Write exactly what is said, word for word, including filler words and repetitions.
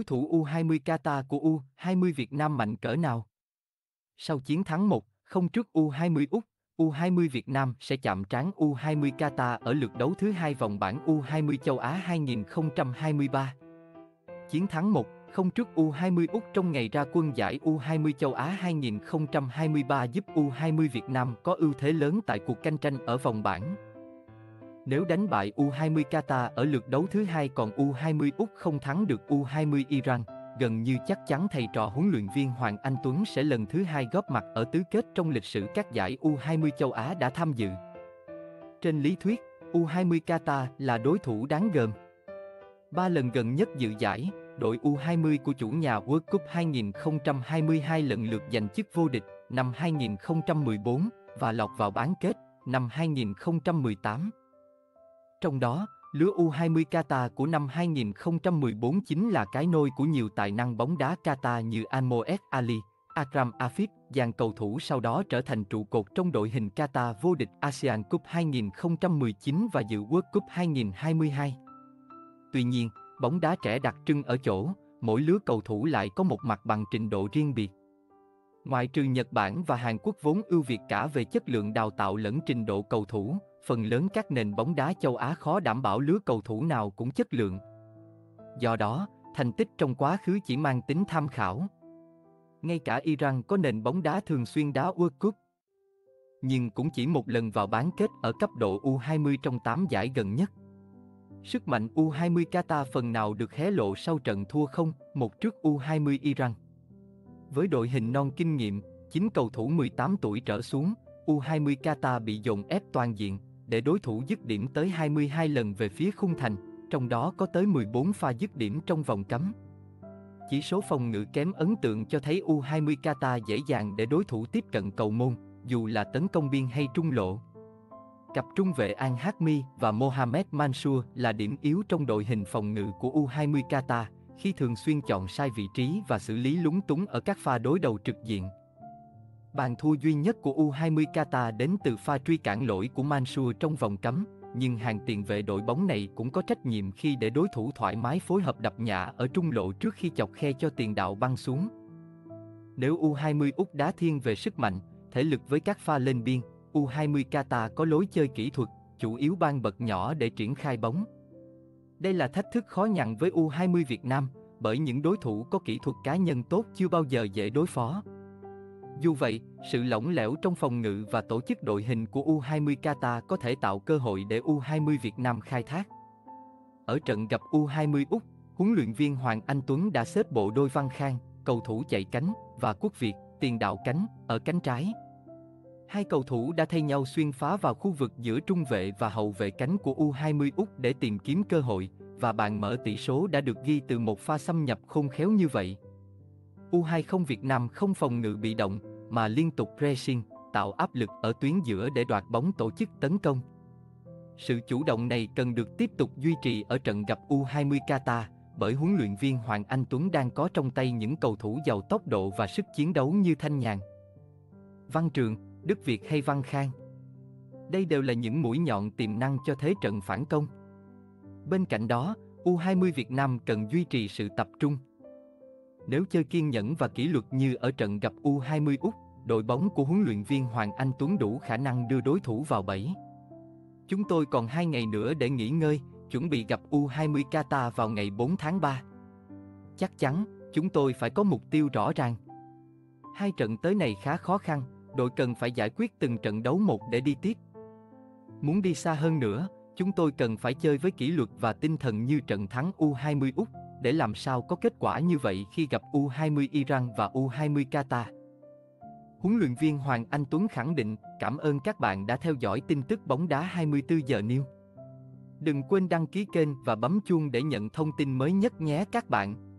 Đối thủ u hai mươi Qatar của u hai mươi Việt Nam mạnh cỡ nào? Sau chiến thắng một không trước u hai mươi Úc, u hai mươi Việt Nam sẽ chạm trán u hai mươi Qatar ở lượt đấu thứ hai vòng bảng u hai mươi châu Á hai không hai ba. Chiến thắng một không trước u hai mươi Úc trong ngày ra quân giải u hai mươi châu Á hai không hai ba giúp u hai mươi Việt Nam có ưu thế lớn tại cuộc cạnh tranh ở vòng bảng. Nếu đánh bại u hai mươi Qatar ở lượt đấu thứ hai còn u hai mươi Úc không thắng được u hai mươi Iran, gần như chắc chắn thầy trò huấn luyện viên Hoàng Anh Tuấn sẽ lần thứ hai góp mặt ở tứ kết trong lịch sử các giải u hai mươi châu Á đã tham dự. Trên lý thuyết, u hai mươi Qatar là đối thủ đáng gờm. Ba lần gần nhất dự giải, đội u hai mươi của chủ nhà World Cup hai không hai hai lần lượt giành chức vô địch năm hai không một bốn và lọt vào bán kết năm hai không một tám. Trong đó, lứa u hai mươi Qatar của năm hai không một bốn chính là cái nôi của nhiều tài năng bóng đá Qatar như Anmoez Ali, Akram Afif, dàn cầu thủ sau đó trở thành trụ cột trong đội hình Qatar vô địch ASEAN Cup hai không một chín và dự World Cup hai không hai hai. Tuy nhiên, bóng đá trẻ đặc trưng ở chỗ, mỗi lứa cầu thủ lại có một mặt bằng trình độ riêng biệt. Ngoại trừ Nhật Bản và Hàn Quốc vốn ưu việt cả về chất lượng đào tạo lẫn trình độ cầu thủ, phần lớn các nền bóng đá châu Á khó đảm bảo lứa cầu thủ nào cũng chất lượng. Do đó, thành tích trong quá khứ chỉ mang tính tham khảo. Ngay cả Iran có nền bóng đá thường xuyên đá World Cup, nhưng cũng chỉ một lần vào bán kết ở cấp độ u hai mươi trong tám giải gần nhất. Sức mạnh u hai mươi Qatar phần nào được hé lộ sau trận thua không một trước u hai mươi Iran. Với đội hình non kinh nghiệm, chín cầu thủ mười tám tuổi trở xuống, u hai mươi Qatar bị dồn ép toàn diện, để đối thủ dứt điểm tới hai mươi hai lần về phía khung thành, trong đó có tới mười bốn pha dứt điểm trong vòng cấm. Chỉ số phòng ngự kém ấn tượng cho thấy u hai mươi Qatar dễ dàng để đối thủ tiếp cận cầu môn, dù là tấn công biên hay trung lộ. Cặp trung vệ An Hakmi và Mohamed Mansour là điểm yếu trong đội hình phòng ngự của u hai mươi Qatar, khi thường xuyên chọn sai vị trí và xử lý lúng túng ở các pha đối đầu trực diện. Bàn thua duy nhất của u hai mươi Qatar đến từ pha truy cản lỗi của Mansour trong vòng cấm, nhưng hàng tiền vệ đội bóng này cũng có trách nhiệm khi để đối thủ thoải mái phối hợp đập nhả ở trung lộ trước khi chọc khe cho tiền đạo băng xuống. Nếu u hai mươi Úc đá thiên về sức mạnh, thể lực với các pha lên biên, u hai mươi Qatar có lối chơi kỹ thuật, chủ yếu ban bật nhỏ để triển khai bóng. Đây là thách thức khó nhằn với u hai mươi Việt Nam, bởi những đối thủ có kỹ thuật cá nhân tốt chưa bao giờ dễ đối phó. Dù vậy, sự lỏng lẻo trong phòng ngự và tổ chức đội hình của u hai mươi Qatar có thể tạo cơ hội để u hai mươi Việt Nam khai thác. Ở trận gặp u hai mươi Úc, huấn luyện viên Hoàng Anh Tuấn đã xếp bộ đôi Văn Khang, cầu thủ chạy cánh, và Quốc Việt, tiền đạo cánh, ở cánh trái. Hai cầu thủ đã thay nhau xuyên phá vào khu vực giữa trung vệ và hậu vệ cánh của u hai mươi Úc để tìm kiếm cơ hội, và bàn mở tỷ số đã được ghi từ một pha xâm nhập khôn khéo như vậy. u hai mươi Việt Nam không phòng ngự bị động, mà liên tục pressing, tạo áp lực ở tuyến giữa để đoạt bóng tổ chức tấn công. Sự chủ động này cần được tiếp tục duy trì ở trận gặp u hai mươi Qatar, bởi huấn luyện viên Hoàng Anh Tuấn đang có trong tay những cầu thủ giàu tốc độ và sức chiến đấu như Thanh Nhàn, Văn Trường, Đức Việt hay Văn Khang. Đây đều là những mũi nhọn tiềm năng cho thế trận phản công. Bên cạnh đó, u hai mươi Việt Nam cần duy trì sự tập trung. Nếu chơi kiên nhẫn và kỷ luật như ở trận gặp u hai mươi Úc, đội bóng của huấn luyện viên Hoàng Anh Tuấn đủ khả năng đưa đối thủ vào bẫy. Chúng tôi còn hai ngày nữa để nghỉ ngơi, chuẩn bị gặp u hai mươi Qatar vào ngày bốn tháng ba. Chắc chắn, chúng tôi phải có mục tiêu rõ ràng. Hai trận tới này khá khó khăn, đội cần phải giải quyết từng trận đấu một để đi tiếp. Muốn đi xa hơn nữa, chúng tôi cần phải chơi với kỷ luật và tinh thần như trận thắng u hai mươi Úc, để làm sao có kết quả như vậy khi gặp u hai mươi Iran và u hai mươi Qatar. Huấn luyện viên Hoàng Anh Tuấn khẳng định, cảm ơn các bạn đã theo dõi tin tức bóng đá hai mươi tư giờ News. Đừng quên đăng ký kênh và bấm chuông để nhận thông tin mới nhất nhé các bạn.